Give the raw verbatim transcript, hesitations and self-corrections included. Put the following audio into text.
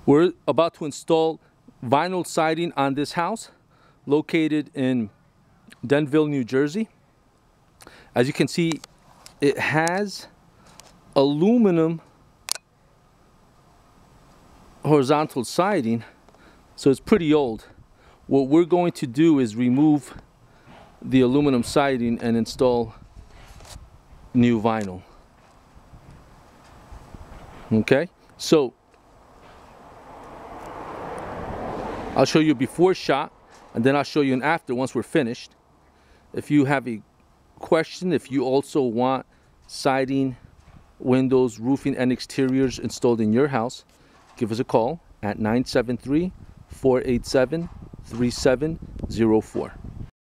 We're about to install vinyl siding on this house located in Denville, New Jersey. As you can see, it has aluminum horizontal siding, so it's pretty old. What we're going to do is remove the aluminum siding and install new vinyl. Okay, so I'll show you a before shot and then I'll show you an after once we're finished. If you have a question, if you also want siding, windows, roofing, and exteriors installed in your house, give us a call at nine seven three, four eight seven, three seven zero four.